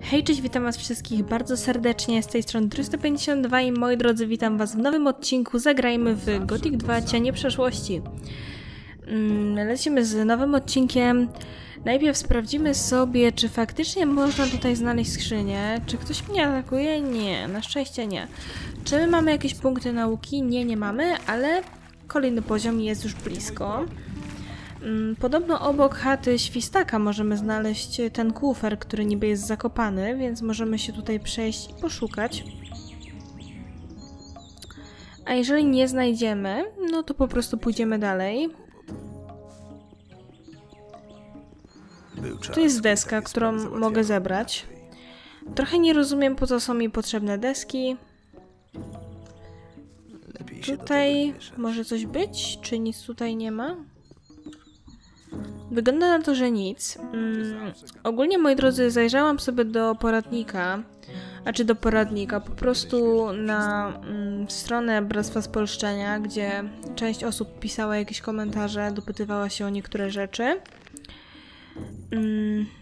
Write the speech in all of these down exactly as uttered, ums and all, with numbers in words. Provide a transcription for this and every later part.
Hej, cześć, witam was wszystkich bardzo serdecznie, z tej strony trzysta pięćdziesiąt dwa i moi drodzy, witam was w nowym odcinku. Zagrajmy w Gothic dwa Cienie Przeszłości. Lecimy z nowym odcinkiem. Najpierw sprawdzimy sobie, czy faktycznie można tutaj znaleźć skrzynię. Czy ktoś mnie atakuje? Nie, na szczęście nie. Czy my mamy jakieś punkty nauki? Nie, nie mamy, ale kolejny poziom jest już blisko. Podobno obok chaty Świstaka możemy znaleźć ten kufer, który niby jest zakopany, więc możemy się tutaj przejść i poszukać. A jeżeli nie znajdziemy, no to po prostu pójdziemy dalej. Tu jest deska, którą mogę zebrać. Trochę nie rozumiem, po co są mi potrzebne deski. Tutaj może coś być? Czy nic tutaj nie ma? Wygląda na to, że nic. Hmm. Ogólnie, moi drodzy, zajrzałam sobie do poradnika, a czy do poradnika, po prostu na mm, stronę Bractwa Spolszczenia, gdzie część osób pisała jakieś komentarze, dopytywała się o niektóre rzeczy. Hmm.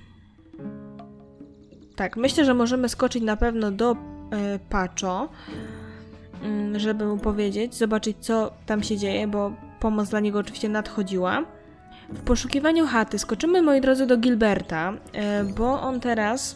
Tak, myślę, że możemy skoczyć na pewno do y, Pacho, y, żeby mu powiedzieć, zobaczyć, co tam się dzieje, bo pomoc dla niego oczywiście nadchodziła. W poszukiwaniu chaty skoczymy, moi drodzy, do Gilberta, bo on teraz,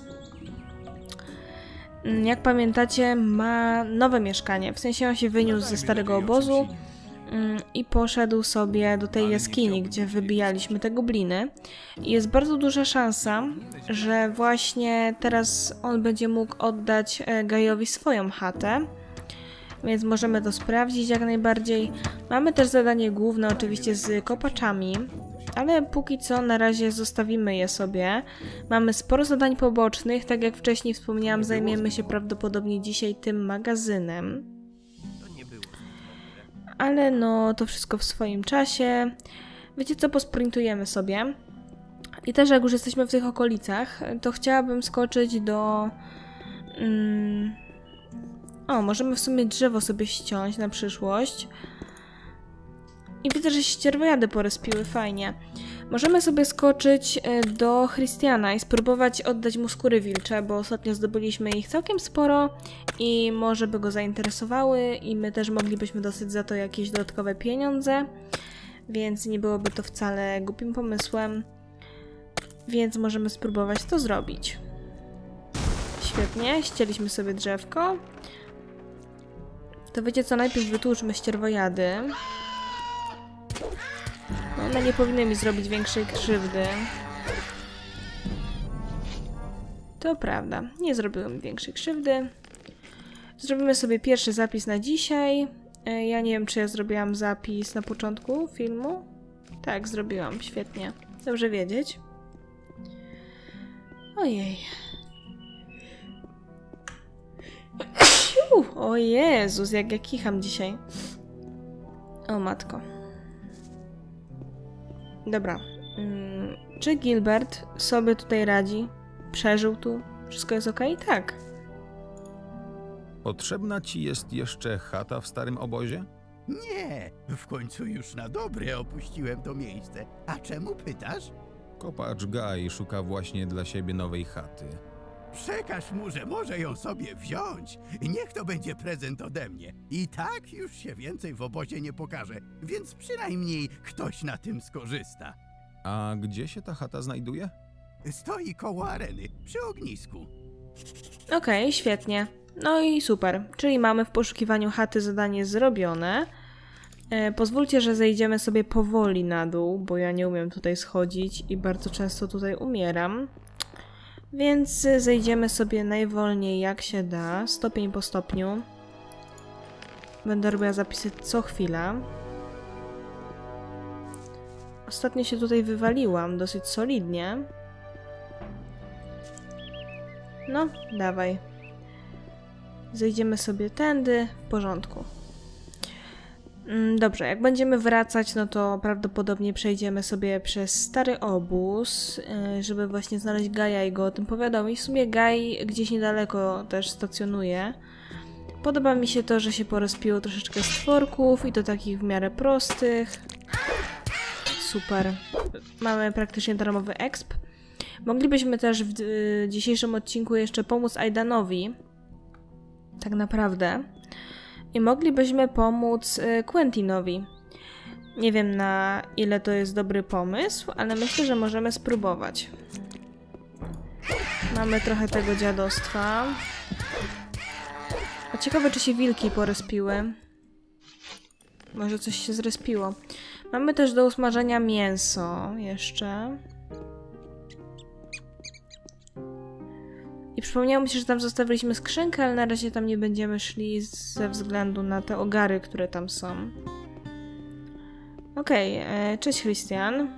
jak pamiętacie, ma nowe mieszkanie. W sensie on się wyniósł ze starego obozu i poszedł sobie do tej jaskini, gdzie wybijaliśmy te gobliny. I jest bardzo duża szansa, że właśnie teraz on będzie mógł oddać Gajowi swoją chatę. Więc możemy to sprawdzić jak najbardziej. Mamy też zadanie główne oczywiście z kopaczami, ale póki co na razie zostawimy je sobie. Mamy sporo zadań pobocznych, tak jak wcześniej wspomniałam, zajmiemy się prawdopodobnie dzisiaj tym magazynem. Ale no, to wszystko w swoim czasie. Wiecie co, posprintujemy sobie. I też jak już jesteśmy w tych okolicach, to chciałabym skoczyć do... Mm, o, możemy w sumie drzewo sobie ściąć na przyszłość. I widzę, że ścierwojady porespiły, fajnie. Możemy sobie skoczyć do Christiana i spróbować oddać mu skóry wilcze, bo ostatnio zdobyliśmy ich całkiem sporo i może by go zainteresowały i my też moglibyśmy dostać za to jakieś dodatkowe pieniądze, więc nie byłoby to wcale głupim pomysłem, więc możemy spróbować to zrobić. Świetnie, ścięliśmy sobie drzewko. To wiecie co, najpierw wytłuczmy ścierwojady. One nie powinny mi zrobić większej krzywdy. To prawda, nie zrobiły mi większej krzywdy. Zrobimy sobie pierwszy zapis na dzisiaj. Ja nie wiem, czy ja zrobiłam zapis na początku filmu. Tak, zrobiłam, świetnie. Dobrze wiedzieć. Ojej. O Jezus, jak ja kicham dzisiaj. O matko. Dobra. Hmm. Czy Gilbert sobie tutaj radzi? Przeżył tu? Wszystko jest ok? Tak. Potrzebna ci jest jeszcze chata w starym obozie? Nie, w końcu już na dobre opuściłem to miejsce. A czemu pytasz? Kopacz Guy szuka właśnie dla siebie nowej chaty. Przekaż mu, że może ją sobie wziąć. Niech to będzie prezent ode mnie. I tak już się więcej w obozie nie pokaże, więc przynajmniej ktoś na tym skorzysta. A gdzie się ta chata znajduje? Stoi koło areny, przy ognisku. Okej, okay, świetnie. No i super. Czyli mamy w poszukiwaniu chaty zadanie zrobione. E, pozwólcie, że zejdziemy sobie powoli na dół, bo ja nie umiem tutaj schodzić i bardzo często tutaj umieram. Więc zejdziemy sobie najwolniej jak się da, stopień po stopniu. Będę robiła zapisy co chwila. Ostatnio się tutaj wywaliłam dosyć solidnie. No, dawaj. Zejdziemy sobie tędy, w porządku. Dobrze, jak będziemy wracać, no to prawdopodobnie przejdziemy sobie przez stary obóz, żeby właśnie znaleźć Gaja i go o tym powiadomić. W sumie Gaj gdzieś niedaleko też stacjonuje. Podoba mi się to, że się porozpiło troszeczkę stworków i to takich w miarę prostych. Super. Mamy praktycznie darmowy exp. Moglibyśmy też w y, dzisiejszym odcinku jeszcze pomóc Aidanowi. Tak naprawdę. I moglibyśmy pomóc y, Quentinowi. Nie wiem, na ile to jest dobry pomysł, ale myślę, że możemy spróbować. Mamy trochę tego dziadostwa. A ciekawe, czy się wilki porespiły. Może coś się zrespiło. Mamy też do usmażenia mięso jeszcze. I przypomniało mi się, że tam zostawiliśmy skrzynkę, ale na razie tam nie będziemy szli ze względu na te ogary, które tam są. Okej, okay, cześć Christian.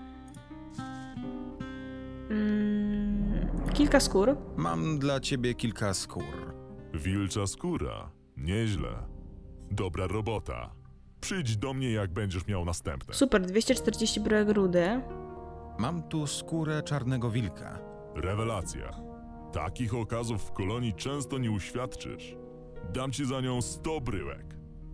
Mm, kilka skór. Mam dla ciebie kilka skór. Wilcza skóra. Nieźle. Dobra robota. Przyjdź do mnie, jak będziesz miał następne. Super, dwieście czterdzieści bryłek rudy. Mam tu skórę czarnego wilka. Rewelacja. Takich okazów w kolonii często nie uświadczysz. Dam ci za nią sto bryłek.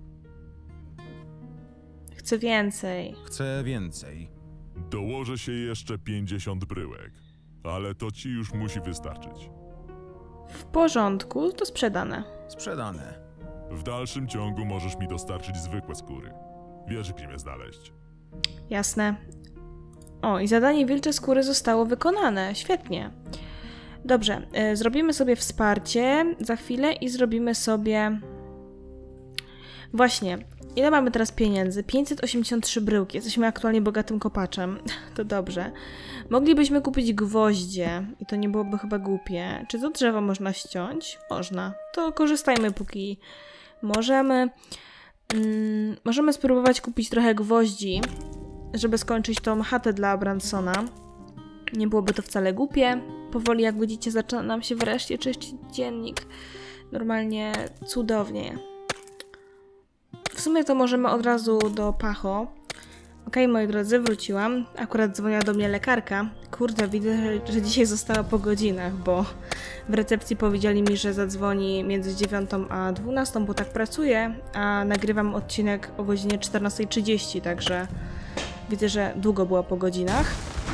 Chcę więcej. Chcę więcej. Dołożę się jeszcze pięćdziesiąt bryłek. Ale to ci już musi wystarczyć. W porządku, to sprzedane. Sprzedane. W dalszym ciągu możesz mi dostarczyć zwykłe skóry. Wiesz, gdzie mnie znaleźć. Jasne. O, i zadanie wilcze skóry zostało wykonane. Świetnie. Dobrze, y, zrobimy sobie wsparcie za chwilę i zrobimy sobie... Właśnie, ile mamy teraz pieniędzy? pięćset osiemdziesiąt trzy bryłki. Jesteśmy aktualnie bogatym kopaczem. To dobrze. Moglibyśmy kupić gwoździe i to nie byłoby chyba głupie. Czy to drzewo można ściąć? Można. To korzystajmy, póki możemy. Mm, możemy spróbować kupić trochę gwoździ, żeby skończyć tą chatę dla Bransona. Nie byłoby to wcale głupie. Powoli, jak widzicie, zaczyna nam się wreszcie czyścić dziennik. Normalnie cudownie. W sumie to możemy od razu do Pacho. Okej, okay, moi drodzy, wróciłam. Akurat dzwoniła do mnie lekarka. Kurde, widzę, że, że dzisiaj została po godzinach, bo w recepcji powiedzieli mi, że zadzwoni między dziewiątą a dwunastą, bo tak pracuję, a nagrywam odcinek o godzinie czternastej trzydzieści, także widzę, że długo była po godzinach.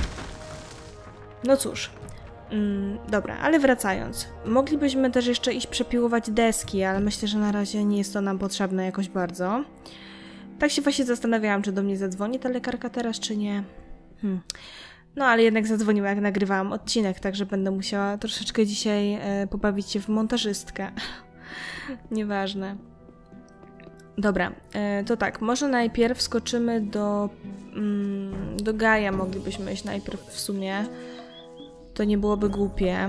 No cóż. Mm, dobra, ale wracając. Moglibyśmy też jeszcze iść przepiłować deski, ale myślę, że na razie nie jest to nam potrzebne jakoś bardzo. Tak się właśnie zastanawiałam, czy do mnie zadzwoni ta lekarka teraz, czy nie. Hmm. No, ale jednak zadzwoniła, jak nagrywałam odcinek, także będę musiała troszeczkę dzisiaj e, pobawić się w montażystkę. Nieważne. Dobra, e, to tak, może najpierw skoczymy do, mm, do Gaja, moglibyśmy iść najpierw w sumie. To nie byłoby głupie.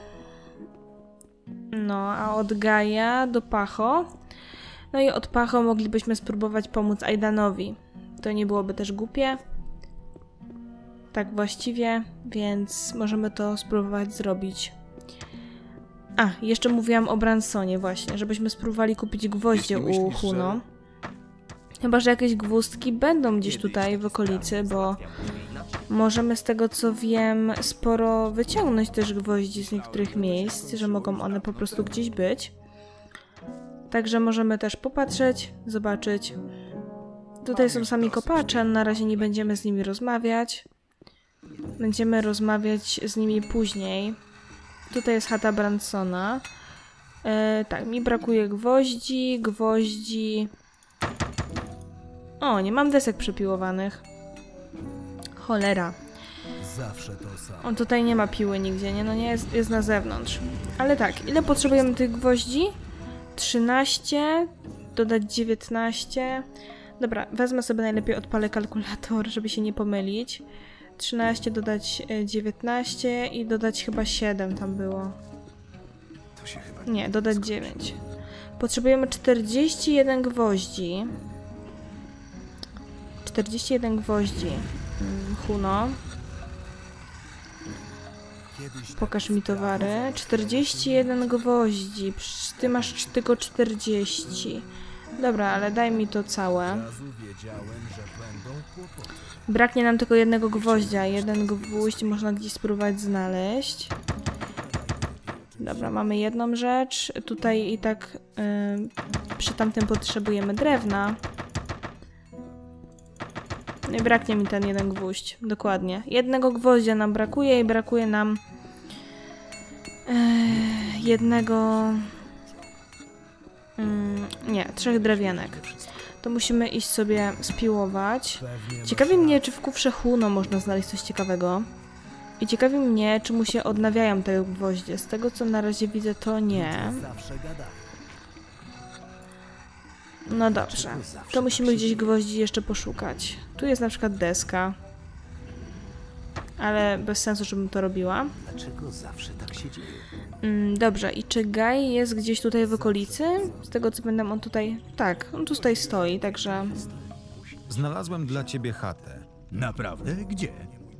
No, a od Gaja do Pacho. No i od Pacho moglibyśmy spróbować pomóc Aidanowi. To nie byłoby też głupie. Tak właściwie, więc możemy to spróbować zrobić. A, jeszcze mówiłam o Bransonie właśnie, żebyśmy spróbowali kupić gwoździe u Huno. Chyba że jakieś gwózdki będą gdzieś tutaj w okolicy, bo możemy z tego co wiem sporo wyciągnąć też gwoździ z niektórych miejsc, że mogą one po prostu gdzieś być. Także możemy też popatrzeć, zobaczyć. Tutaj są sami kopacze, na razie nie będziemy z nimi rozmawiać. Będziemy rozmawiać z nimi później. Tutaj jest chata Bransona. E, tak, mi brakuje gwoździ, gwoździ... O, nie mam desek przepiłowanych. Cholera. On tutaj nie ma piły nigdzie, nie? No nie, jest, jest na zewnątrz. Ale tak, ile potrzebujemy tych gwoździ? trzynaście, dodać dziewiętnaście. Dobra, wezmę sobie najlepiej, odpalę kalkulator, żeby się nie pomylić. trzynaście, dodać dziewiętnaście i dodać chyba siedem tam było. Nie, dodać dziewięć. Potrzebujemy czterdzieści jeden gwoździ. czterdzieści jeden gwoździ. Huno. Pokaż mi towary. czterdzieści jeden gwoździ. Ty masz tylko czterdzieści. Dobra, ale daj mi to całe. Braknie nam tylko jednego gwoździa. Jeden gwóźdź można gdzieś spróbować znaleźć. Dobra, mamy jedną rzecz. Tutaj i tak yy, przy tamtym potrzebujemy drewna. No i braknie mi ten jeden gwóźdź. Dokładnie. Jednego gwoździa nam brakuje i brakuje nam Eee, jednego... Mm, nie, trzech drewianek. To musimy iść sobie spiłować. Ciekawi mnie, czy w kufrze Huno można znaleźć coś ciekawego. I ciekawi mnie, czy mu się odnawiają te gwoździe. Z tego, co na razie widzę, to nie. No dobrze. To musimy gdzieś gwoździ jeszcze poszukać. Tu jest na przykład deska. Ale bez sensu, żebym to robiła. Dlaczego zawsze tak się dzieje? Mm, dobrze, i czy Gaj jest gdzieś tutaj w okolicy? Z tego co pamiętam, on tutaj... Tak, on tutaj stoi, także... Znalazłem dla ciebie chatę. Naprawdę? Gdzie?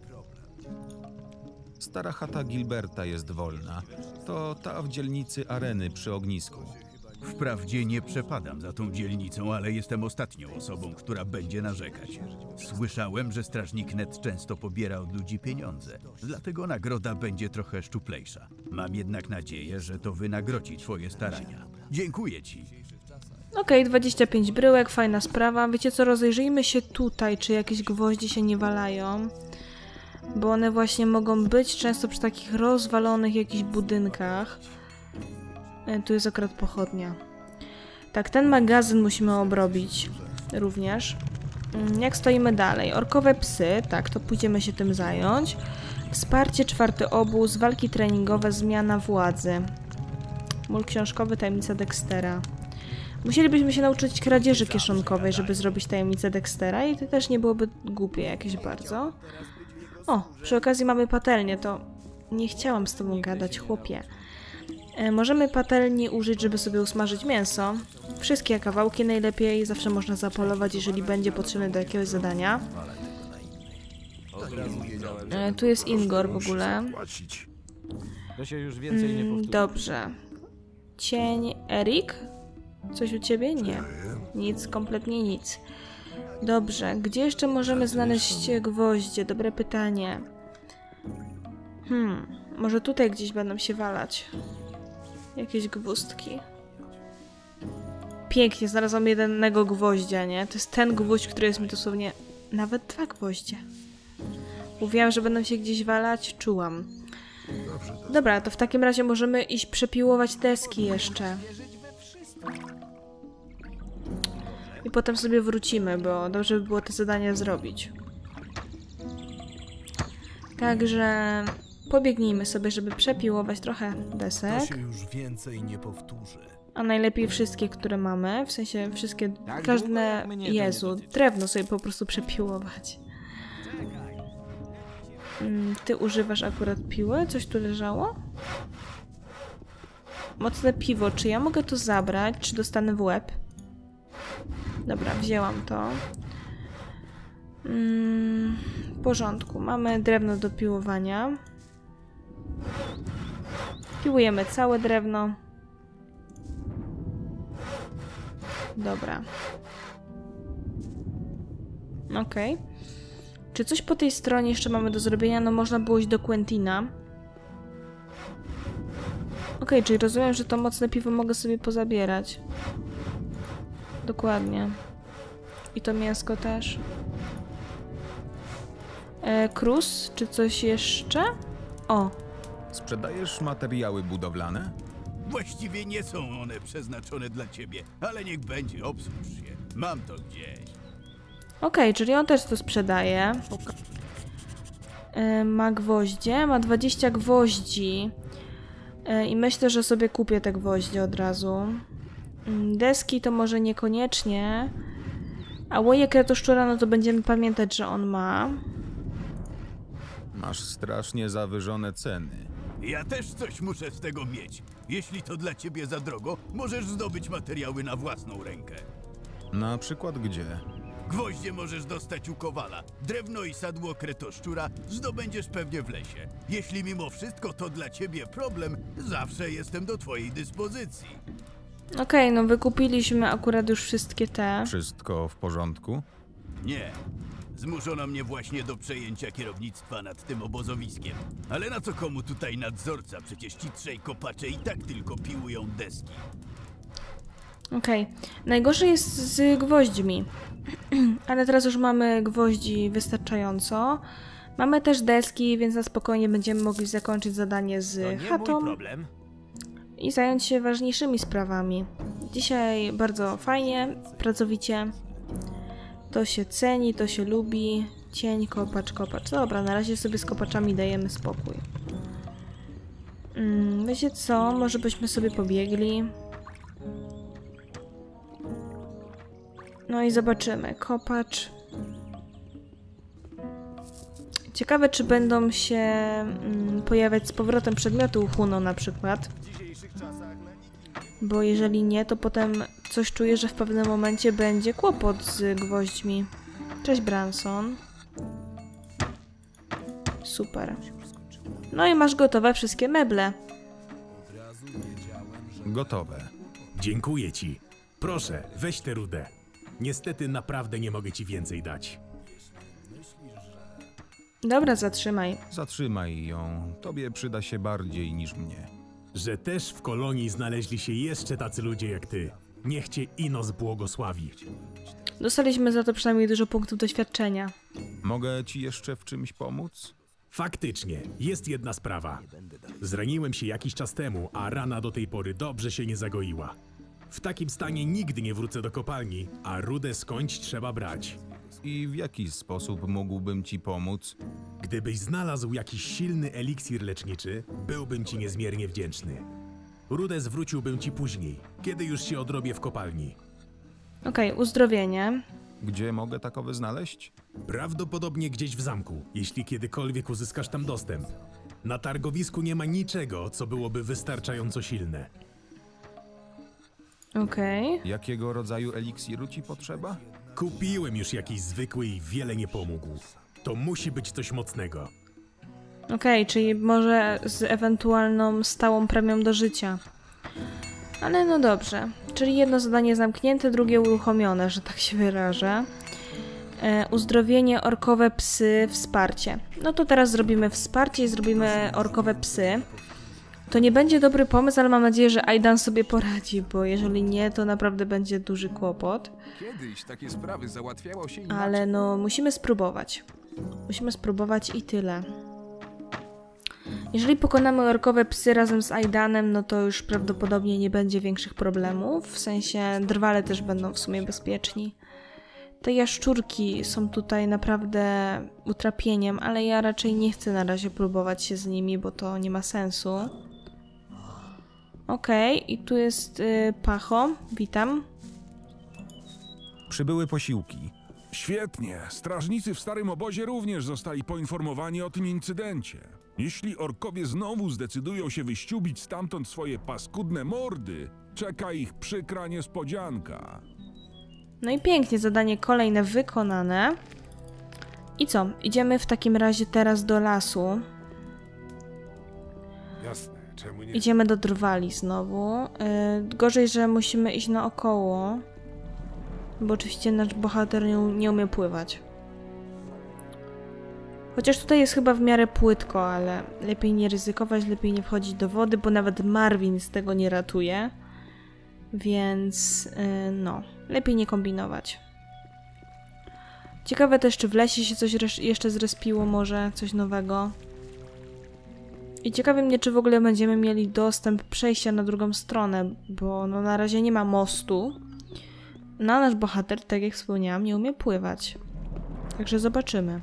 Stara chata Gilberta jest wolna. To ta w dzielnicy Areny przy ognisku. Wprawdzie nie przepadam za tą dzielnicą, ale jestem ostatnią osobą, która będzie narzekać. Słyszałem, że strażnik Ned często pobiera od ludzi pieniądze, dlatego nagroda będzie trochę szczuplejsza. Mam jednak nadzieję, że to wynagrodzi twoje starania. Dziękuję ci. Okej, okay, dwadzieścia pięć bryłek, fajna sprawa. Wiecie co, rozejrzyjmy się tutaj, czy jakieś gwoździe się nie walają. Bo one właśnie mogą być często przy takich rozwalonych jakichś budynkach. Tu jest akurat pochodnia. Tak, ten magazyn musimy obrobić również. Jak stoimy dalej? Orkowe psy, tak, to pójdziemy się tym zająć. Wsparcie, czwarty obóz, walki treningowe, zmiana władzy. Mól książkowy, tajemnica Dextera. Musielibyśmy się nauczyć kradzieży kieszonkowej, żeby zrobić tajemnicę Dextera i to też nie byłoby głupie jakieś bardzo. O, przy okazji mamy patelnię, to nie chciałam z tobą gadać, chłopie. Możemy patelni użyć, żeby sobie usmażyć mięso. Wszystkie kawałki najlepiej, zawsze można zapolować, jeżeli będzie potrzebne do jakiegoś zadania. E, tu jest Ingor w ogóle. Mm, dobrze. Cień Erik? Coś u ciebie? Nie. Nic, kompletnie nic. Dobrze, gdzie jeszcze możemy znaleźć gwoździe? Dobre pytanie. Hmm, może tutaj gdzieś będą się walać. Jakieś gwózdki. Pięknie, znalazłam jednego gwoździa, nie? To jest ten gwóźdź, który jest mi dosłownie... Nawet dwa gwoździe. Mówiłam, że będą się gdzieś walać, czułam. Dobra, to w takim razie możemy iść przepiłować deski jeszcze. I potem sobie wrócimy, bo dobrze by było te zadania zrobić. Także... Pobiegnijmy sobie, żeby przepiłować trochę desek. To się już więcej nie powtórzy. A najlepiej wszystkie, które mamy. W sensie wszystkie... Każde... Jezu, drewno sobie po prostu przepiłować. Ty używasz akurat piły? Coś tu leżało? Mocne piwo. Czy ja mogę to zabrać? Czy dostanę w łeb? Dobra, wzięłam to. Mm, w porządku. Mamy drewno do piłowania. Piłujemy całe drewno. Dobra. Okej. Okay. Czy coś po tej stronie jeszcze mamy do zrobienia? No można było iść do Quentina. Okej, okay, czyli rozumiem, że to mocne piwo mogę sobie pozabierać. Dokładnie. I to mięsko też. E, Krus, czy coś jeszcze? O! Sprzedajesz materiały budowlane? Właściwie nie są one przeznaczone dla ciebie, ale niech będzie, obsłuż się. Mam to gdzieś. Okej, okay, czyli on też to sprzedaje. E, ma gwoździe, ma dwadzieścia gwoździ. E, I myślę, że sobie kupię te gwoździe od razu. Deski to może niekoniecznie. A łoje kretoszczura, no to będziemy pamiętać, że on ma. Masz strasznie zawyżone ceny. Ja też coś muszę z tego mieć. Jeśli to dla ciebie za drogo, możesz zdobyć materiały na własną rękę. Na przykład gdzie? Gwoździe możesz dostać u kowala. Drewno i sadło kretoszczura zdobędziesz pewnie w lesie. Jeśli mimo wszystko to dla ciebie problem, zawsze jestem do twojej dyspozycji. Okej, okay, no wykupiliśmy akurat już wszystkie te. Wszystko w porządku? Nie. Zmuszono mnie właśnie do przejęcia kierownictwa nad tym obozowiskiem. Ale na co komu tutaj nadzorca? Przecież ci trzej kopacze i tak tylko piłują deski. Okej. Okay. Najgorzej jest z gwoźdźmi. Ale teraz już mamy gwoździ wystarczająco. Mamy też deski, więc na spokojnie będziemy mogli zakończyć zadanie z To nie chatą mój problem. i zająć się ważniejszymi sprawami. Dzisiaj bardzo fajnie, pracowicie. To się ceni, to się lubi. Cień, kopacz, kopacz. Dobra, na razie sobie z kopaczami dajemy spokój. Hmm, wiecie co? Może byśmy sobie pobiegli. No i zobaczymy. Kopacz. Ciekawe, czy będą się mm, pojawiać z powrotem przedmioty u Huno na przykład. Bo jeżeli nie, to potem coś czuję, że w pewnym momencie będzie kłopot z gwoźdźmi. Cześć, Branson. Super. No i masz gotowe wszystkie meble. Gotowe. Dziękuję ci. Proszę, weź tę rudę. Niestety naprawdę nie mogę ci więcej dać. Dobra, zatrzymaj. Zatrzymaj ją. Tobie przyda się bardziej niż mnie. Że też w kolonii znaleźli się jeszcze tacy ludzie jak ty. Niech cię Inos błogosławi. Dostaliśmy za to przynajmniej dużo punktów doświadczenia. Mogę ci jeszcze w czymś pomóc? Faktycznie, jest jedna sprawa. Zraniłem się jakiś czas temu, a rana do tej pory dobrze się nie zagoiła. W takim stanie nigdy nie wrócę do kopalni, a rudę skądś trzeba brać. I w jaki sposób mógłbym ci pomóc? Gdybyś znalazł jakiś silny eliksir leczniczy, byłbym ci niezmiernie wdzięczny. Rudę zwróciłbym ci później, kiedy już się odrobię w kopalni. Okej, okay, uzdrowienie. Gdzie mogę takowe znaleźć? Prawdopodobnie gdzieś w zamku, jeśli kiedykolwiek uzyskasz tam dostęp. Na targowisku nie ma niczego, co byłoby wystarczająco silne. Okej. Okay. Jakiego rodzaju eliksiru ci potrzeba? Kupiłem już jakiś zwykły i wiele nie pomógł. To musi być coś mocnego. Okej, okay, czyli może z ewentualną stałą premią do życia. Ale no dobrze. Czyli jedno zadanie zamknięte, drugie uruchomione, że tak się wyrażę. E, uzdrowienie, orkowe psy, wsparcie. No to teraz zrobimy wsparcie i zrobimy orkowe psy. To nie będzie dobry pomysł, ale mam nadzieję, że Aidan sobie poradzi, bo jeżeli nie, to naprawdę będzie duży kłopot. Kiedyś takie sprawy załatwiało się inaczej. Ale no, musimy spróbować. Musimy spróbować i tyle. Jeżeli pokonamy orkowe psy razem z Aidanem, no to już prawdopodobnie nie będzie większych problemów. W sensie drwale też będą w sumie bezpieczni. Te jaszczurki są tutaj naprawdę utrapieniem, ale ja raczej nie chcę na razie próbować się z nimi, bo to nie ma sensu. Okej, okay, i tu jest y, Pacho. Witam. Przybyły posiłki. Świetnie. Strażnicy w starym obozie również zostali poinformowani o tym incydencie. Jeśli orkowie znowu zdecydują się wyściubić stamtąd swoje paskudne mordy, czeka ich przykra niespodzianka. No i pięknie, zadanie kolejne wykonane. I co? Idziemy w takim razie teraz do lasu. Jasne, czemu nie? Idziemy do drwali znowu. Yy, gorzej, że musimy iść naokoło. Bo oczywiście nasz bohater nie, nie umie pływać. Chociaż tutaj jest chyba w miarę płytko, ale lepiej nie ryzykować, lepiej nie wchodzić do wody, bo nawet Marvin z tego nie ratuje. Więc yy, no, lepiej nie kombinować. Ciekawe też, czy w lesie się coś jeszcze zrespiło, może coś nowego. I ciekawi mnie, czy w ogóle będziemy mieli dostęp przejścia na drugą stronę, bo no na razie nie ma mostu. No a nasz bohater, tak jak wspomniałam, nie umie pływać. Także zobaczymy.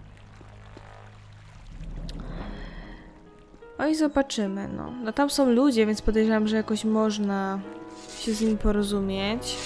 Oj, zobaczymy, no. No tam są ludzie, więc podejrzewam, że jakoś można się z nimi porozumieć.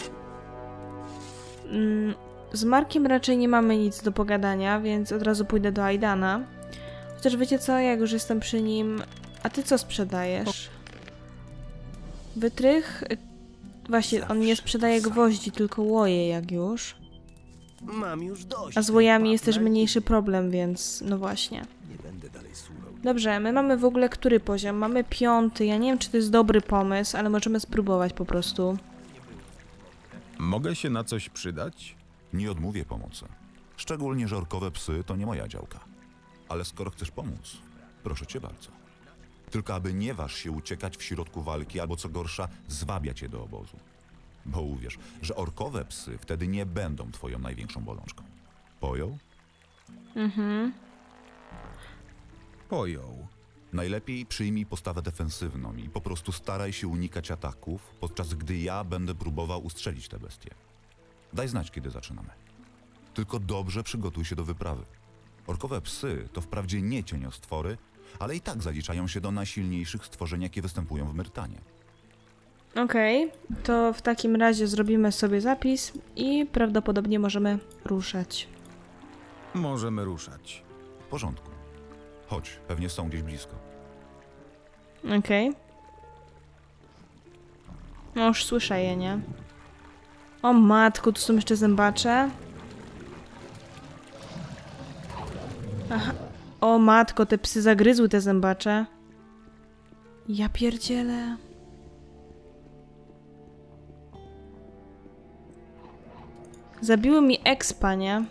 Mm, z Markiem raczej nie mamy nic do pogadania, więc od razu pójdę do Aidana. Chociaż wiecie co, jak już jestem przy nim... A ty co sprzedajesz? Wytrych? Właśnie, on nie sprzedaje gwoździ, tylko łoje jak już. Mam już dość. A z łojami jest też mniejszy problem, więc no właśnie. Nie będę dalej surał. Dobrze, my mamy w ogóle który poziom? Mamy piąty. Ja nie wiem, czy to jest dobry pomysł, ale możemy spróbować po prostu. Mogę się na coś przydać? Nie odmówię pomocy. Szczególnie, że orkowe psy to nie moja działka. Ale skoro chcesz pomóc, proszę cię bardzo. Tylko aby nie waż się uciekać w środku walki, albo co gorsza, zwabia cię do obozu. Bo uwierz, że orkowe psy wtedy nie będą twoją największą bolączką. Pojął? Mhm. Pojął. Najlepiej przyjmij postawę defensywną i po prostu staraj się unikać ataków, podczas gdy ja będę próbował ustrzelić te bestie. Daj znać, kiedy zaczynamy. Tylko dobrze przygotuj się do wyprawy. Orkowe psy to wprawdzie nie cieniostwory, ale i tak zaliczają się do najsilniejszych stworzeń, jakie występują w Myrtanie. Okej, okay, to w takim razie zrobimy sobie zapis i prawdopodobnie możemy ruszać. Możemy ruszać. W porządku. Chodź, pewnie są gdzieś blisko. Okej. Okay. No już słyszę je, nie? O matku, tu są jeszcze zębacze. Aha. O matko, te psy zagryzły te zębacze. Ja pierdzielę. Zabiły mi expa, nie?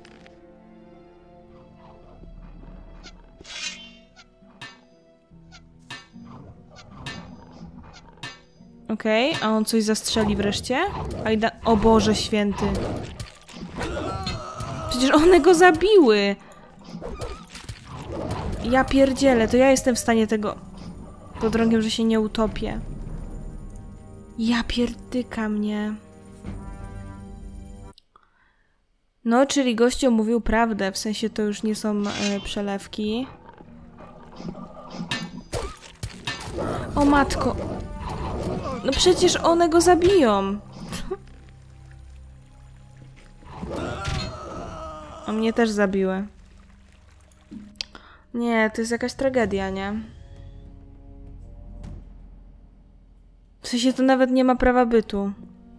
Okej, okay, a on coś zastrzeli wreszcie? Ajda... O Boże święty. Przecież one go zabiły! Ja pierdzielę, to ja jestem w stanie tego... Pod rąkiem, że się nie utopię. Ja pierdyka mnie. No, czyli gościu mówił prawdę, w sensie to już nie są e, przelewki. O matko! No przecież one go zabiją! A mnie też zabiły. Nie, to jest jakaś tragedia, nie? W sensie to nawet nie ma prawa bytu.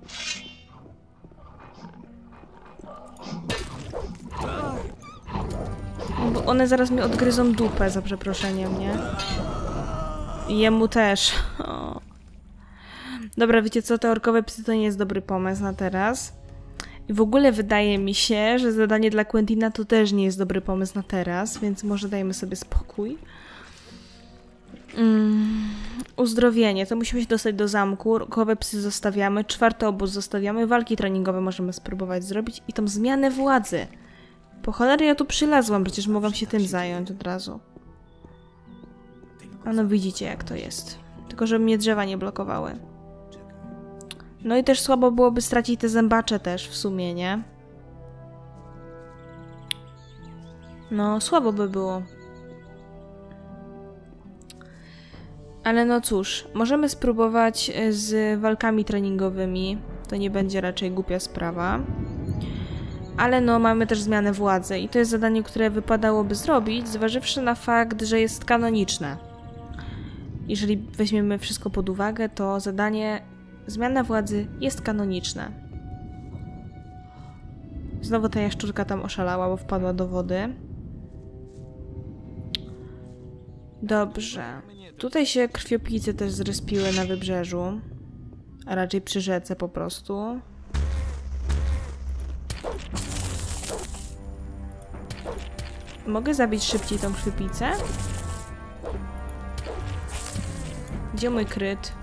No bo one zaraz mi odgryzą dupę, za przeproszeniem, nie? I jemu też. O. Dobra, wiecie co? Te orkowe psy to nie jest dobry pomysł na teraz. I w ogóle wydaje mi się, że zadanie dla Quentina to też nie jest dobry pomysł na teraz, więc może dajmy sobie spokój. Mm, uzdrowienie. To musimy się dostać do zamku. Orkowe psy zostawiamy. Czwarty obóz zostawiamy. Walki treningowe możemy spróbować zrobić. I tą zmianę władzy. Po cholerę ja tu przylazłam, przecież mogłam się tym zająć od razu. A no widzicie jak to jest. Tylko żeby mnie drzewa nie blokowały. No i też słabo byłoby stracić te zębacze też w sumie, nie? No, słabo by było. Ale no cóż, możemy spróbować z walkami treningowymi. To nie będzie raczej głupia sprawa. Ale no, mamy też zmianę władzy i to jest zadanie, które wypadałoby zrobić, zważywszy na fakt, że jest kanoniczne. Jeżeli weźmiemy wszystko pod uwagę, to zadanie zmiana władzy jest kanoniczne. Znowu ta jaszczurka tam oszalała, bo wpadła do wody. Dobrze. Tutaj się krwiopijce też zrespiły na wybrzeżu. A raczej przy rzece po prostu. Mogę zabić szybciej tą krwiopijcę? Gdzie mój kryt?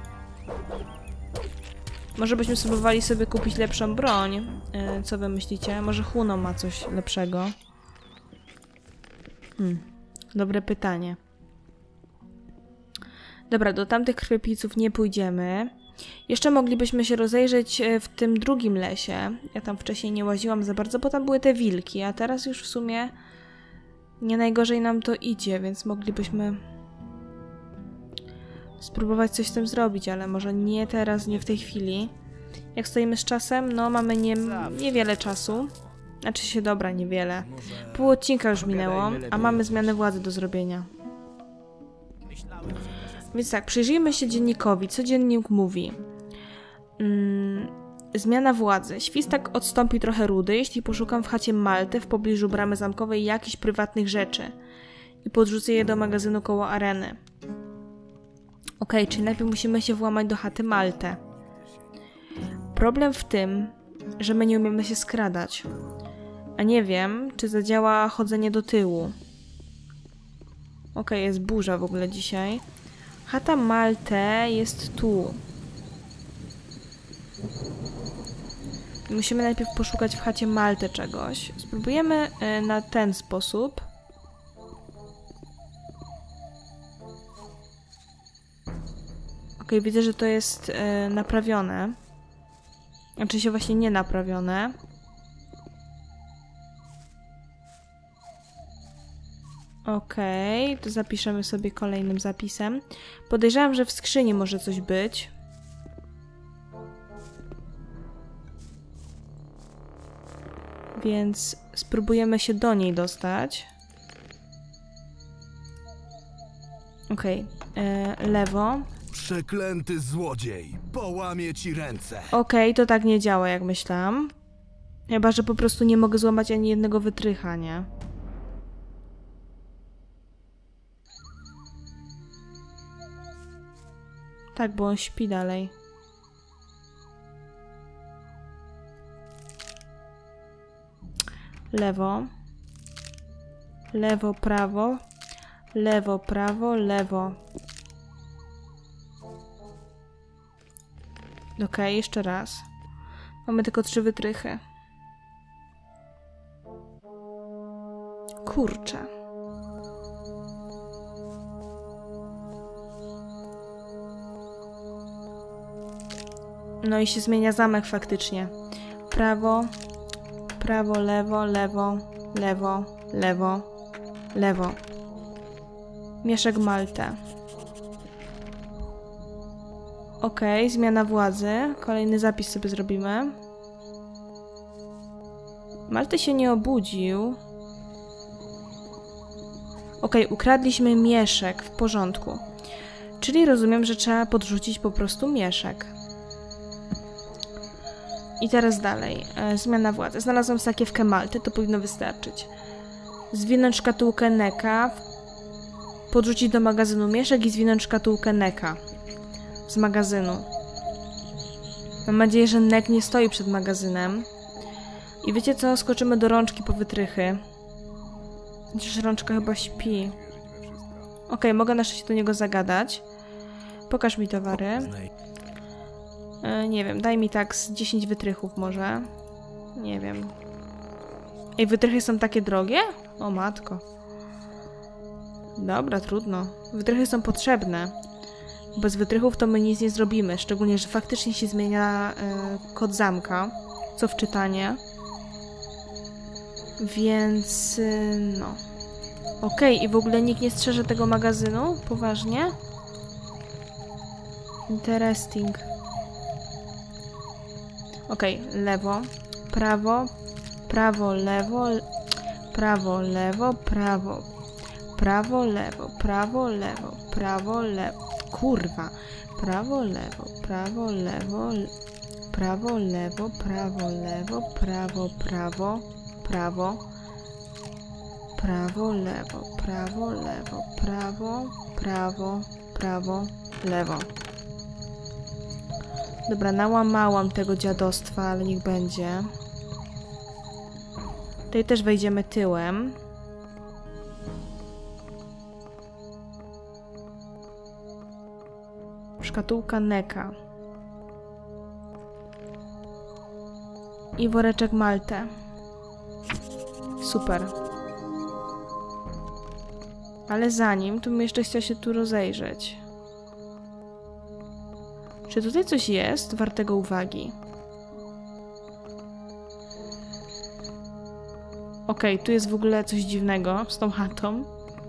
Może byśmy spróbowali sobie kupić lepszą broń. Yy, co wy myślicie? Może Huno ma coś lepszego? Hmm. Dobre pytanie. Dobra, do tamtych krwiopijców nie pójdziemy. Jeszcze moglibyśmy się rozejrzeć w tym drugim lesie. Ja tam wcześniej nie łaziłam za bardzo, bo tam były te wilki, a teraz już w sumie nie najgorzej nam to idzie, więc moglibyśmy spróbować coś z tym zrobić, ale może nie teraz, nie w tej chwili. Jak stoimy z czasem? No, mamy nie, niewiele czasu. Znaczy się, dobra, niewiele. Pół odcinka już minęło, a mamy zmianę władzy do zrobienia. Więc tak, przyjrzyjmy się dziennikowi. Co dziennik mówi? Hmm, zmiana władzy. Świstak odstąpi trochę rudy, jeśli poszukam w chacie Malty w pobliżu bramy zamkowej jakichś prywatnych rzeczy i podrzucę je do magazynu koło areny. Okej, okay, czyli najpierw musimy się włamać do chaty Maltę. Problem w tym, że my nie umiemy się skradać. A nie wiem, czy zadziała chodzenie do tyłu. Okej, okay, jest burza w ogóle dzisiaj. Chata Maltę jest tu. Musimy najpierw poszukać w chacie Maltę czegoś. Spróbujemy na ten sposób. Okej, widzę, że to jest e, naprawione. Znaczy się właśnie nie naprawione. Okej, okay, to zapiszemy sobie kolejnym zapisem. Podejrzewam, że w skrzyni może coś być. Więc spróbujemy się do niej dostać. Okej, okay. Lewo. Przeklęty złodziej! Połamie ci ręce! Okej, okay, to tak nie działa, jak myślałam. Chyba że po prostu nie mogę złamać ani jednego wytrycha, nie? Tak, bo on śpi dalej. Lewo. Lewo, prawo. Lewo, prawo, lewo. Okej, okay, jeszcze raz. Mamy tylko trzy wytrychy. Kurczę. No i się zmienia zamek faktycznie. Prawo, prawo, lewo, lewo, lewo, lewo, lewo. Mieszek Maltę. Okej, okay, zmiana władzy. Kolejny zapis sobie zrobimy. Malty się nie obudził. Okej, okay, ukradliśmy mieszek. W porządku. Czyli rozumiem, że trzeba podrzucić po prostu mieszek. I teraz dalej. E, zmiana władzy. Znalazłam sakiewkę Malty, to powinno wystarczyć. Zwinąć szkatułkę Neka. Podrzucić do magazynu mieszek i zwinąć szkatułkę Neka. Z magazynu. Mam nadzieję, że Nek nie stoi przed magazynem. I wiecie co? Skoczymy do rączki po wytrychy. Chociaż rączka chyba śpi. Okej, okay, mogę na szczęście do niego zagadać. Pokaż mi towary. E, nie wiem, daj mi tak z dziesięć wytrychów może. Nie wiem. Ej, wytrychy są takie drogie? O matko. Dobra, trudno. Wytrychy są potrzebne. Bez wytrychów to my nic nie zrobimy. Szczególnie, że faktycznie się zmienia y, kod zamka. Co wczytanie. Więc... Y, no. Okej, okay, i w ogóle nikt nie strzeże tego magazynu? Poważnie? Interesting. Okej, okay, lewo, prawo, prawo, lewo, prawo, lewo, prawo, prawo, lewo, prawo, lewo, prawo, lewo. Kurwa. Prawo, lewo, prawo, lewo, prawo, lewo, prawo, lewo, prawo, prawo, prawo, prawo, lewo, prawo, lewo, prawo, prawo, prawo, lewo. Dobra, nałamałam tego dziadostwa, ale niech będzie. Tutaj też wejdziemy tyłem. Szkatułka Neka. I woreczek Maltę. Super. Ale zanim, to bym jeszcze chciała się tu rozejrzeć. Czy tutaj coś jest wartego uwagi? Okej, okay, tu jest w ogóle coś dziwnego z tą chatą.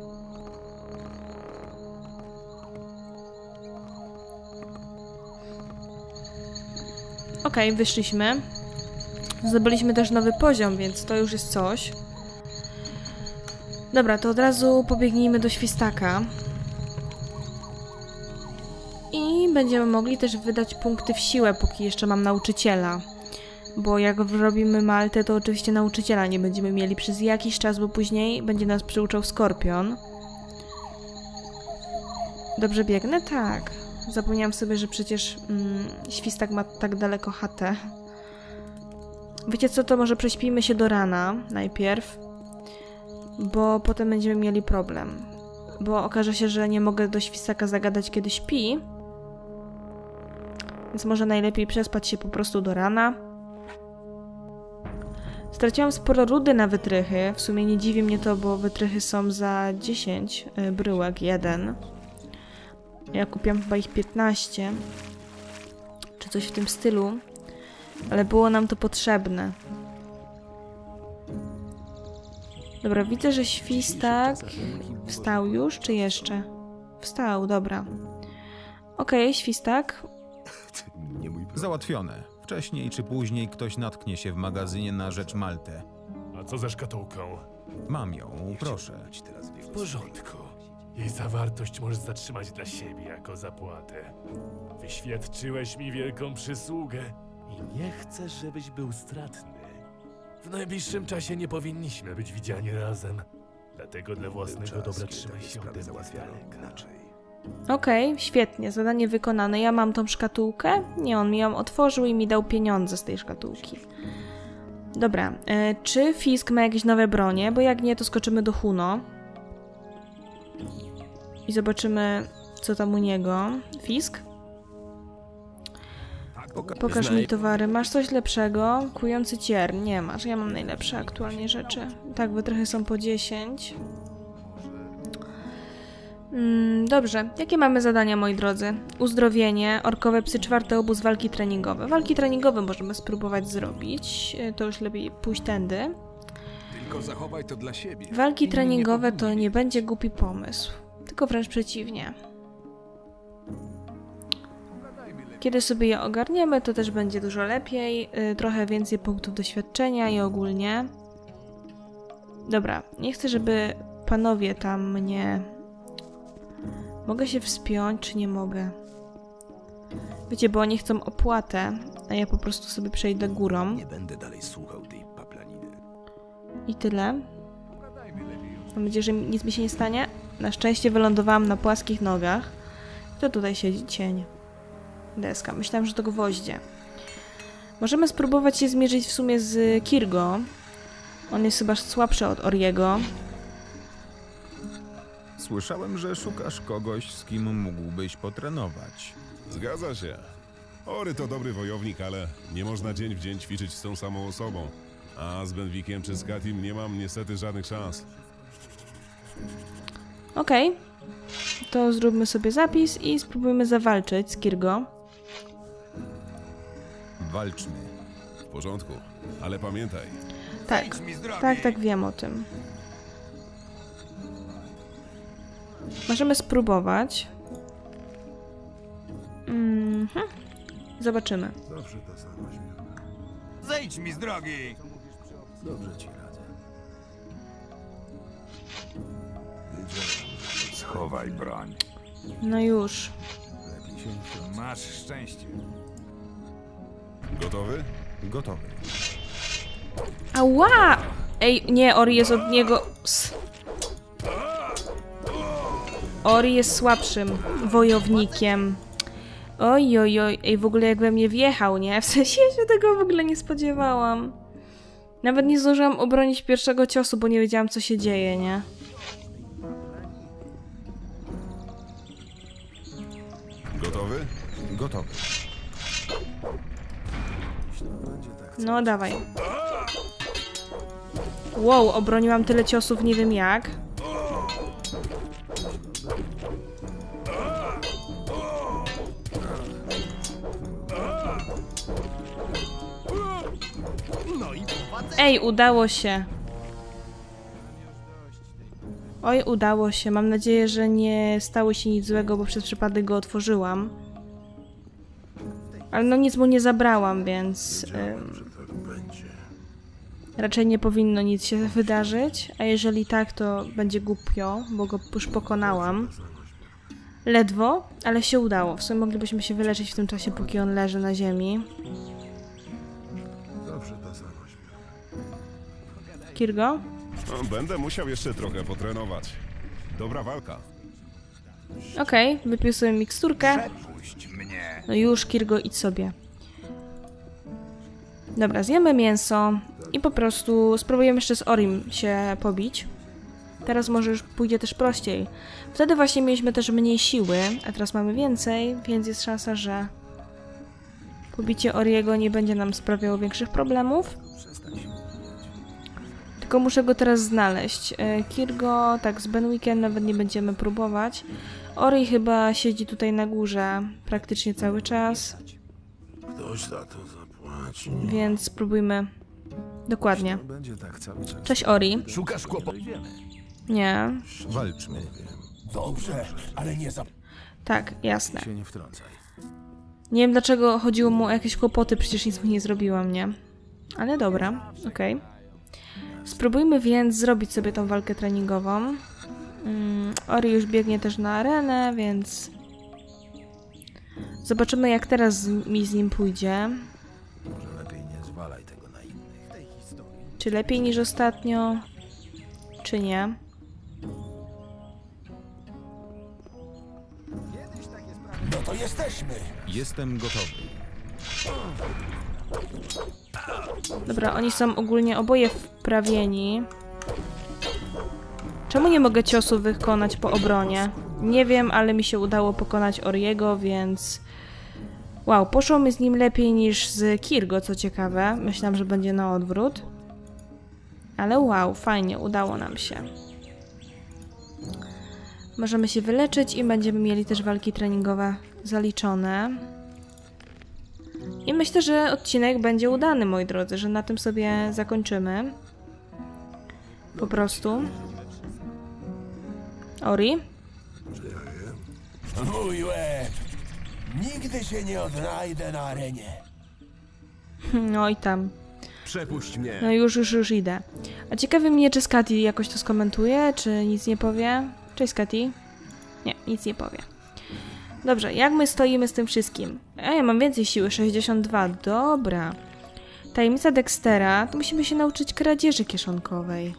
Okej, okay, wyszliśmy. Zdobyliśmy też nowy poziom, więc to już jest coś. Dobra, to od razu pobiegnijmy do świstaka. I będziemy mogli też wydać punkty w siłę, póki jeszcze mam nauczyciela. Bo jak robimy Maltę, to oczywiście nauczyciela nie będziemy mieli przez jakiś czas, bo później będzie nas przyuczał Skorpion. Dobrze biegnę? Tak. Zapomniałam sobie, że przecież mm, świstak ma tak daleko chatę. Wiecie co, to może prześpijmy się do rana najpierw, bo potem będziemy mieli problem. Bo okaże się, że nie mogę do świstaka zagadać, kiedy śpi. Więc może najlepiej przespać się po prostu do rana. Straciłam sporo rudy na wytrychy. W sumie nie dziwi mnie to, bo wytrychy są za dziesięć bryłek, jeden. Ja kupiłam chyba ich piętnaście. Czy coś w tym stylu. Ale było nam to potrzebne. Dobra, widzę, że Świstak wstał już, czy jeszcze? Wstał, dobra. Okej, okay, Świstak. Załatwione. Wcześniej czy później ktoś natknie się w magazynie na rzecz Maltę. A co ze szkatułką? Mam ją, proszę. W porządku. Jej zawartość możesz zatrzymać dla siebie jako zapłatę. Wyświadczyłeś mi wielką przysługę i nie chcę, żebyś był stratny. W najbliższym czasie nie powinniśmy być widziani razem. Dlatego dla własnego dobra trzymaj się ode mnie z daleka. Okej, okay, świetnie, zadanie wykonane. Ja mam tą szkatułkę. Nie, on mi ją otworzył i mi dał pieniądze z tej szkatułki. Dobra, e, czy Fisk ma jakieś nowe bronie? Bo jak nie, to skoczymy do Huno. I zobaczymy, co tam u niego. Fisk? Pokaż mi towary. Masz coś lepszego? Kujący cier. Nie masz. Ja mam najlepsze aktualnie rzeczy. Tak, bo trochę są po dziesięć. Mm, dobrze. Jakie mamy zadania, moi drodzy? Uzdrowienie, orkowe psy, czwarty obóz, walki treningowe. Walki treningowe możemy spróbować zrobić. To już lepiej pójść tędy. Tylko zachowaj to dla siebie. Walki treningowe to nie będzie głupi pomysł. Tylko wręcz przeciwnie. Kiedy sobie je ogarniemy, to też będzie dużo lepiej. Yy, trochę więcej punktów doświadczenia i ogólnie. Dobra, nie chcę, żeby panowie tam mnie... Mogę się wspiąć, czy nie mogę? Wiecie, bo oni chcą opłatę, a ja po prostu sobie przejdę górą. Nie będę dalej słuchał tej paplaniny. I tyle. Mam nadzieję, że nic mi się nie stanie. Na szczęście wylądowałam na płaskich nogach. To tutaj siedzi cień. Deska. Myślałam, że to gwoździe. Możemy spróbować się zmierzyć w sumie z Kirgo. On jest chyba słabszy od Oriego. Słyszałem, że szukasz kogoś, z kim mógłbyś potrenować. Zgadza się. Ory to dobry wojownik, ale nie można dzień w dzień ćwiczyć z tą samą osobą. A z Benwikiem czy z Katim nie mam niestety żadnych szans. Okej. Okay. To zróbmy sobie zapis i spróbujmy zawalczyć z Kirgo. Walczmy. W porządku, ale pamiętaj. Tak, tak, tak wiem o tym. Możemy spróbować. Mhm. Zobaczymy. Zejdź mi z drogi! Dobrze ci radzę. Schowaj broń. No już. Masz szczęście. Gotowy? Gotowy. Ała! Ej, nie, Ori jest od niego... Ori jest słabszym wojownikiem. Oj, oj, oj. Ej, w ogóle jak we mnie wjechał, nie? W sensie się tego w ogóle nie spodziewałam. Nawet nie zdążyłam obronić pierwszego ciosu, bo nie wiedziałam, co się dzieje, nie? Gotowy? Gotowy. No, dawaj. Wow, obroniłam tyle ciosów, nie wiem jak. Ej, udało się. Oj, udało się. Mam nadzieję, że nie stało się nic złego, bo przez przypadek go otworzyłam. Ale no nic mu nie zabrałam, więc... Ym, raczej nie powinno nic się wydarzyć. A jeżeli tak, to będzie głupio, bo go już pokonałam. Ledwo, ale się udało. W sumie moglibyśmy się wyleczyć w tym czasie, póki on leży na ziemi. Kirgo? No, będę musiał jeszcze trochę potrenować. Dobra walka. Okej, okay, wypił sobie miksturkę. No już, Kirgo, idź sobie. Dobra, zjemy mięso i po prostu spróbujemy jeszcze z Orim się pobić. Teraz może już pójdzie też prościej. Wtedy właśnie mieliśmy też mniej siły, a teraz mamy więcej, więc jest szansa, że pobicie Oriego nie będzie nam sprawiało większych problemów. Tylko muszę go teraz znaleźć. Kirgo, tak, z Benwickiem nawet nie będziemy próbować. Ori chyba siedzi tutaj na górze praktycznie cały czas. Ktoś za to zapłaci. Więc spróbujmy. Dokładnie. Będzie tak cały czas. Cześć, Ori. Szukasz kłopotu? Nie. Walczmy. Dobrze, ale nie za... Tak, jasne. Się nie wtrącaj. Nie wiem, dlaczego chodziło mu o jakieś kłopoty, przecież nic mu nie zrobiłam, nie? Ale dobra, okej. Okay. Spróbujmy więc zrobić sobie tą walkę treningową. Mm, Ori już biegnie też na arenę, więc... Zobaczymy, jak teraz mi z nim pójdzie. Może lepiej nie zwalaj tego na innych. Tej historii. Czy lepiej niż ostatnio, czy nie? No to jesteśmy! Jestem gotowy. Dobra, oni są ogólnie oboje wprawieni. Czemu nie mogę ciosu wykonać po obronie? Nie wiem, ale mi się udało pokonać Oriego, więc... Wow, poszło mi z nim lepiej niż z Kirgo, co ciekawe. Myślałam, że będzie na odwrót. Ale wow, fajnie, udało nam się. Możemy się wyleczyć i będziemy mieli też walki treningowe zaliczone. I myślę, że odcinek będzie udany, moi drodzy, że na tym sobie zakończymy. Po prostu. Ori? Mój łeb! Nigdy się nie odnajdę na arenie. No i tam. Przepuść mnie. No już, już, już idę. A ciekawi mnie, czy Skati jakoś to skomentuje, czy nic nie powie? Cześć, Skati. Nie, nic nie powie. Dobrze, jak my stoimy z tym wszystkim? A ja mam więcej siły, sześćdziesiąt dwa. Dobra. Tajemnica Dextera, to musimy się nauczyć kradzieży kieszonkowej.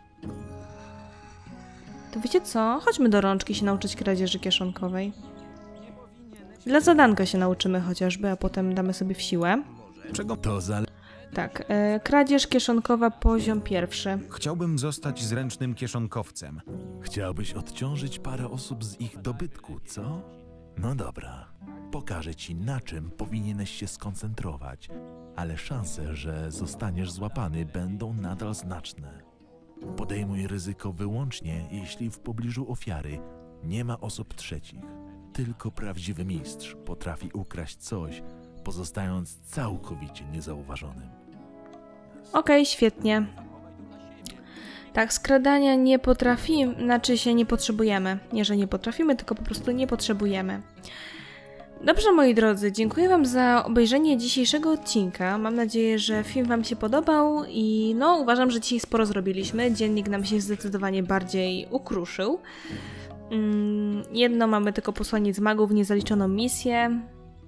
To wiecie co? Chodźmy do rączki się nauczyć kradzieży kieszonkowej. Dla zadanka się nauczymy chociażby, a potem damy sobie w siłę. Czego to za... Tak, e, kradzież kieszonkowa poziom pierwszy. Chciałbym zostać zręcznym kieszonkowcem. Chciałbyś odciążyć parę osób z ich dobytku, co? No dobra, pokażę ci, na czym powinieneś się skoncentrować, ale szanse, że zostaniesz złapany, będą nadal znaczne. Podejmuj ryzyko wyłącznie, jeśli w pobliżu ofiary nie ma osób trzecich. Tylko prawdziwy mistrz potrafi ukraść coś, pozostając całkowicie niezauważonym. Okej, okay, świetnie. Tak, skradania nie potrafimy, znaczy się nie potrzebujemy. Nie, że nie potrafimy, tylko po prostu nie potrzebujemy. Dobrze, moi drodzy, dziękuję wam za obejrzenie dzisiejszego odcinka. Mam nadzieję, że film wam się podobał i no, uważam, że dzisiaj sporo zrobiliśmy. Dziennik nam się zdecydowanie bardziej ukruszył. Mm, jedno mamy tylko posłaniec magów, niezaliczoną misję.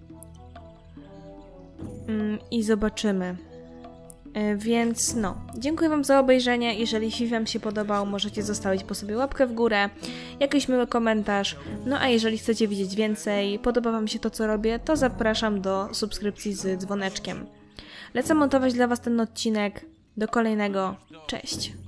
Mm, I zobaczymy. Więc no, dziękuję wam za obejrzenie. Jeżeli film wam się podobał, możecie zostawić po sobie łapkę w górę, jakiś miły komentarz. No a jeżeli chcecie widzieć więcej, podoba wam się to, co robię, to zapraszam do subskrypcji z dzwoneczkiem. Lecę montować dla was ten odcinek. Do kolejnego. Cześć!